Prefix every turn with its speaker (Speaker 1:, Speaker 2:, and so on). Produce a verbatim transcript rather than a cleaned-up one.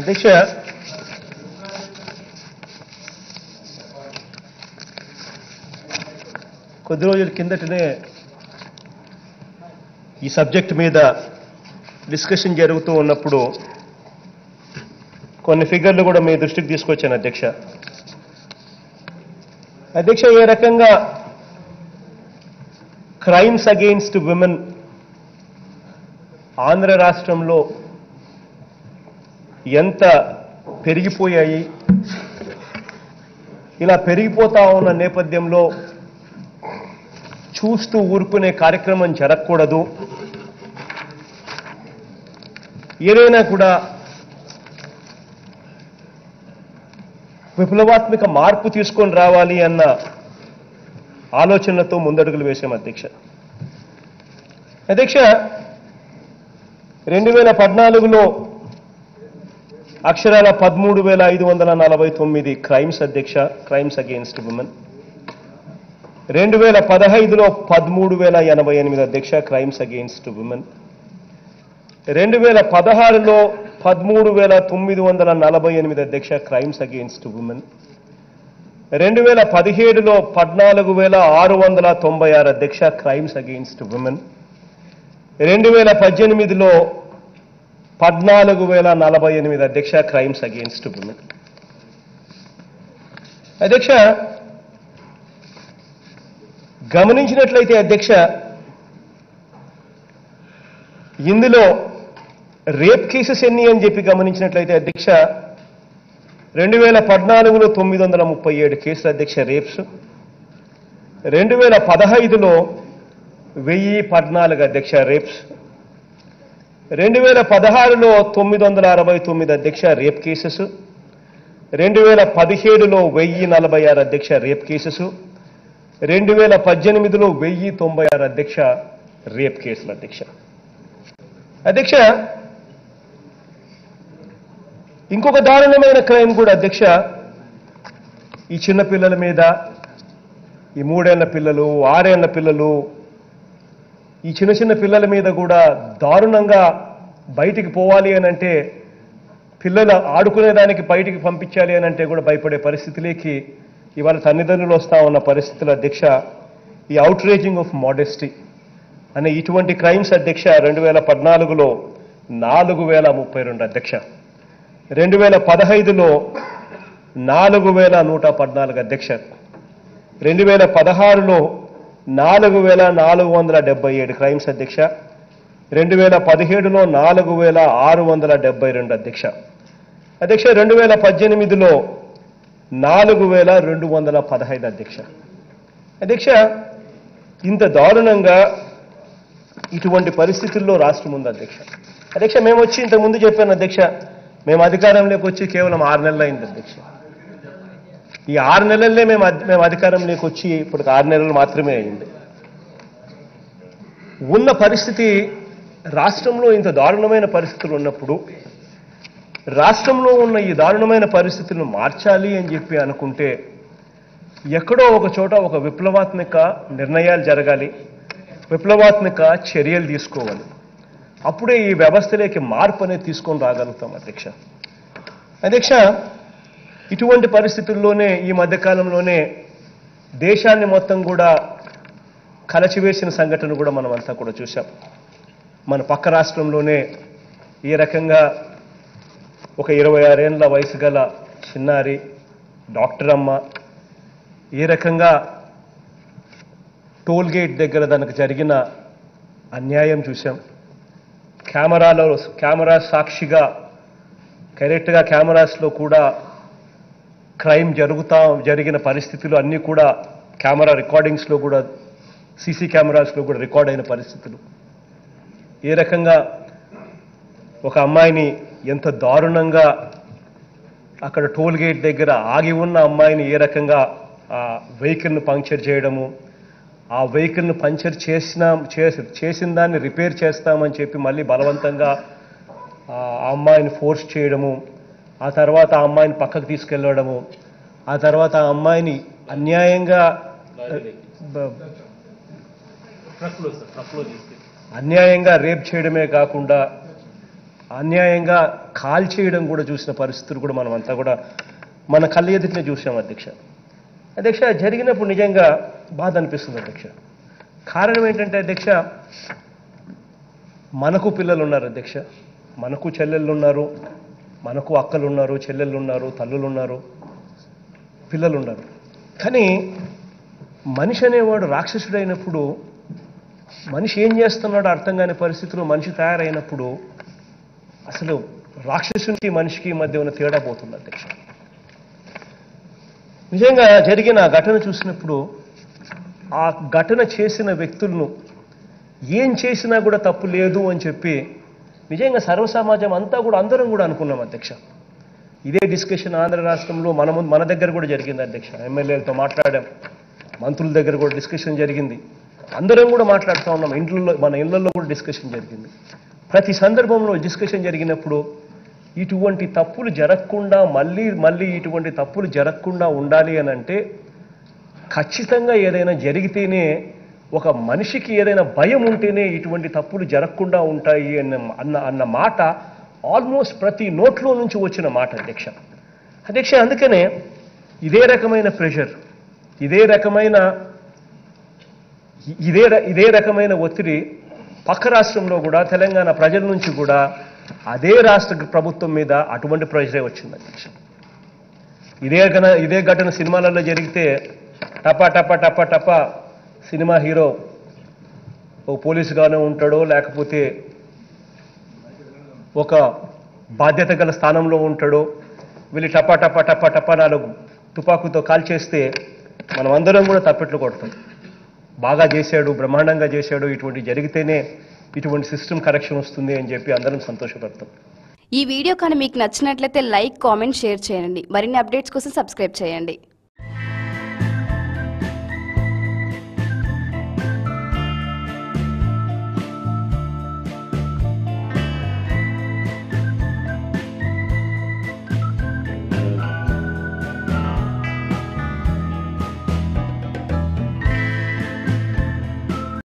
Speaker 1: అధ్యక్ష, కొద్ది రోజుల కిందటనే ఈ సబ్జెక్ట్ మీద డిస్కషన్ జరుగుతూ ఉన్నప్పుడు కొన్ని ఫిగర్లు కూడా మీ దృష్టికి తీసుకొచ్చాను అధ్యక్ష. అధ్యక్ష, ఏ రకంగా క్రైమ్స్ అగెయిన్స్ట్ విమెన్ ఆంధ్ర రాష్ట్రంలో ఎంత పెరిగిపోయాయి, ఇలా పెరిగిపోతా ఉన్న నేపథ్యంలో చూస్తూ ఊరుకునే కార్యక్రమం జరగకూడదు, ఏదైనా కూడా విప్లవాత్మక మార్పు తీసుకొని రావాలి అన్న ఆలోచనలతో ముందడుగులు వేశాం అధ్యక్ష. అధ్యక్ష, రెండు వేల పద్నాలుగులో అక్షరాల పదమూడు వేల ఐదు వందల నలభై తొమ్మిది క్రైమ్స్ అధ్యక్ష, క్రైమ్స్ అగెయిన్స్ట్ విమెన్. రెండు వేల పదహైదులో పదమూడు వేల ఎనభై ఎనిమిది అధ్యక్ష, క్రైమ్స్ అగెయిన్స్ట్ విమెన్. రెండు వేల పదహారులో పదమూడు వేల తొమ్మిది వందల నలభై ఎనిమిది అధ్యక్ష, క్రైమ్స్ అగెయిన్స్ట్ విమెన్. రెండు వేల పదిహేడులో పద్నాలుగు వేల ఆరు వందల తొంభై ఆరు అధ్యక్ష, క్రైమ్స్ అగెయిన్స్ట్ విమెన్. రెండు వేల పద్దెనిమిదిలో పద్నాలుగు వేల నలభై ఎనిమిది అధ్యక్ష, క్రైమ్స్ అగెయిన్స్ట్ విమెన్. అధ్యక్ష, గమనించినట్లయితే అధ్యక్ష, ఇందులో రేప్ కేసెస్ ఎన్ని అని చెప్పి గమనించినట్లయితే అధ్యక్ష, రెండు వేల పద్నాలుగులో తొమ్మిది వందల ముప్పై ఏడు కేసులు అధ్యక్ష రేప్స్. రెండు వేల పదహైదులో వెయ్యి పద్నాలుగు అధ్యక్ష రేప్స్. రెండు వేల పదహారులో తొమ్మిది వందల అరవై తొమ్మిది అధ్యక్ష రేప్ కేసెస్. రెండు వేల పదిహేడులో వెయ్యి నలభై ఆరు అధ్యక్ష రేప్ కేసెస్. రెండు వేల పద్దెనిమిదిలో వెయ్యి తొంభై ఆరు అధ్యక్ష రేప్ కేసులు అధ్యక్ష. అధ్యక్ష, ఇంకొక దారుణమైన క్రైమ్ కూడా అధ్యక్ష, ఈ చిన్న పిల్లల మీద, ఈ మూడేళ్ల పిల్లలు, ఆరేళ్ల పిల్లలు, ఈ చిన్న చిన్న పిల్లల మీద కూడా దారుణంగా బయటికి పోవాలి అని అంటే, పిల్లలు ఆడుకునేదానికి బయటికి పంపించాలి అని అంటే కూడా భయపడే పరిస్థితిలోకి ఇవాళ తల్లిదండ్రులు వస్తా ఉన్న పరిస్థితుల అధ్యక్ష, ఈ అవుట్రేజింగ్ ఆఫ్ మోడెస్టీ అనే ఇటువంటి క్రైమ్స్ అధ్యక్ష రెండు వేల పద్నాలుగులో నాలుగు వేల ముప్పై రెండు అధ్యక్ష. రెండు వేల పదహైదులో నాలుగు వేల నూట పద్నాలుగు అధ్యక్ష. రెండు వేల పదహారులో నాలుగు వేల నాలుగు వందల డెబ్బై ఏడు క్రైమ్స్ అధ్యక్ష. రెండు వేల పదిహేడులో నాలుగు వేల ఆరు వందల డెబ్బై రెండు అధ్యక్ష. అధ్యక్ష, రెండు వేల పద్దెనిమిదిలో నాలుగు వేల రెండు వందల పదహైదు అధ్యక్ష. అధ్యక్ష, ఇంత దారుణంగా ఇటువంటి పరిస్థితుల్లో రాష్ట్రం ఉంది అధ్యక్ష. అధ్యక్ష, మేము వచ్చి ఇంతకుముందు చెప్పాను అధ్యక్ష, మేము అధికారంలోకి వచ్చి కేవలం ఆరు నెలలు అయింది అధ్యక్ష. ఈ ఆరు నెలలనే మేము మేము అధికారంలోకి వచ్చి ఇప్పుడు ఆరు నెలలు మాత్రమే అయింది. ఉన్న పరిస్థితి, రాష్ట్రంలో ఇంత దారుణమైన పరిస్థితులు ఉన్నప్పుడు రాష్ట్రంలో ఉన్న ఈ దారుణమైన పరిస్థితులను మార్చాలి అని చెప్పి అనుకుంటే ఎక్కడో ఒక చోట ఒక విప్లవాత్మక నిర్ణయాలు జరగాలి, విప్లవాత్మక చర్యలు తీసుకోవాలి. అప్పుడే ఈ వ్యవస్థలోకి మార్పు అనేది తీసుకొని రాగలుగుతాం అధ్యక్ష. అధ్యక్ష, ఇటువంటి పరిస్థితుల్లోనే ఈ మధ్యకాలంలోనే దేశాన్ని మొత్తం కూడా కలచివేసిన సంఘటన కూడా మనం అంతా కూడా చూసాం. మన పక్క రాష్ట్రంలోనే ఈ రకంగా ఒక ఇరవై ఆరేళ్ల వయసు గల చిన్నారి డాక్టర్ అమ్మ ఈ రకంగా టోల్ గేట్ దగ్గర దానికి జరిగిన అన్యాయం చూసాం. కెమెరాలో కెమెరా సాక్షిగా కరెక్ట్గా కెమెరాస్లో కూడా క్రైమ్ జరుగుతా జరిగిన పరిస్థితులు అన్నీ కూడా కెమెరా రికార్డింగ్స్లో కూడా, సీసీ కెమెరాస్లో కూడా రికార్డ్ అయిన పరిస్థితులు. ఏ రకంగా ఒక అమ్మాయిని ఎంత దారుణంగా అక్కడ టోల్ గేట్ దగ్గర ఆగి ఉన్న అమ్మాయిని ఏ రకంగా ఆ వెహికల్ను పంక్చర్ చేయడము, ఆ వెహికల్ను పంక్చర్ చేసిన చేసిన దాన్ని రిపేర్ చేస్తామని చెప్పి మళ్ళీ బలవంతంగా ఆ అమ్మాయిని ఫోర్స్ చేయడము, ఆ తర్వాత ఆ అమ్మాయిని పక్కకు తీసుకెళ్ళడము, ఆ తర్వాత ఆ అమ్మాయిని అన్యాయంగా అన్యాయంగా రేప్ చేయడమే కాకుండా అన్యాయంగా కాల్ చేయడం కూడా చూసిన పరిస్థితులు కూడా మనం అంతా కూడా మన కళ్ళ ఎదుటినే చూసాం అధ్యక్ష. అధ్యక్ష జరిగినప్పుడు నిజంగా బాధ అనిపిస్తుంది అధ్యక్ష. కారణం ఏంటంటే అధ్యక్ష, మనకు పిల్లలు ఉన్నారు అధ్యక్ష, మనకు చెల్లెళ్ళు ఉన్నారు, మనకు అక్కలు ఉన్నారు, చెల్లెళ్ళు ఉన్నారు, తల్లులు ఉన్నారు, పిల్లలు ఉన్నారు. కానీ మనిషి అనేవాడు రాక్షసుడైనప్పుడు, మనిషి ఏం చేస్తున్నాడో అర్థం కాని పరిస్థితుల్లో మనిషి తయారైనప్పుడు అసలు రాక్షసునికి మనిషికి మధ్య ఉన్న తేడా పోతుంది అధ్యక్ష. నిజంగా జరిగిన ఘటన చూసినప్పుడు ఆ ఘటన చేసిన వ్యక్తులను ఏం చేసినా కూడా తప్పు లేదు అని చెప్పి నిజంగా సర్వసమాజం అంతా కూడా అందరం కూడా అనుకున్నాం అధ్యక్ష. ఇదే డిస్కషన్ ఆంధ్ర రాష్ట్రంలో మన ముందు మన దగ్గర కూడా జరిగింది అధ్యక్ష. ఎమ్మెల్యేలతో మాట్లాడాం, మంత్రుల దగ్గర కూడా డిస్కషన్ జరిగింది, అందరం కూడా మాట్లాడుతూ ఉన్నాం, ఇంట్లో మన ఇళ్లలో కూడా డిస్కషన్ జరిగింది. ప్రతి సందర్భంలో డిస్కషన్ జరిగినప్పుడు ఇటువంటి తప్పులు జరగకుండా మళ్ళీ మళ్ళీ ఇటువంటి తప్పులు జరగకుండా ఉండాలి అని అంటే ఖచ్చితంగా ఏదైనా జరిగితేనే, ఒక మనిషికి ఏదైనా భయం ఉంటేనే ఇటువంటి తప్పులు జరగకుండా ఉంటాయి అన్న అన్న అన్న మాట ఆల్మోస్ట్ ప్రతి నోట్లో నుంచి వచ్చిన మాట అధ్యక్ష. అధ్యక్ష అందుకనే ఇదే రకమైన ప్రెషర్, ఇదే రకమైన ఇదే ఇదే రకమైన ఒత్తిడి పక్క రాష్ట్రంలో కూడా తెలంగాణ ప్రజల నుంచి కూడా అదే రాష్ట్ర ప్రభుత్వం మీద అటువంటి ప్రెషరే వచ్చింది అధ్యక్ష. ఇదే ఘన ఇదే ఘటన సినిమాలలో జరిగితే టపా టపా టపా టపా సినిమా హీరో ఓ పోలీసుగానే ఉంటాడో లేకపోతే ఒక బాధ్యత గల స్థానంలో ఉంటాడో, వీళ్ళు టపా టపా టపా టపా నాలుగు తుపాకుతో కాల్ చేస్తే మనం అందరం కూడా తప్పెట్లు కొడతాం. బాగా చేశాడు, బ్రహ్మాండంగా చేశాడు, ఇటువంటి జరిగితేనే ఇటువంటి సిస్టమ్ కరెక్షన్ వస్తుంది అని చెప్పి అందరం సంతోషపడతాం.
Speaker 2: ఈ వీడియో కానీ మీకు నచ్చినట్లయితే లైక్, కామెంట్, షేర్ చేయండి. మరిన్ని అప్డేట్స్ కోసం సబ్స్క్రైబ్ చేయండి.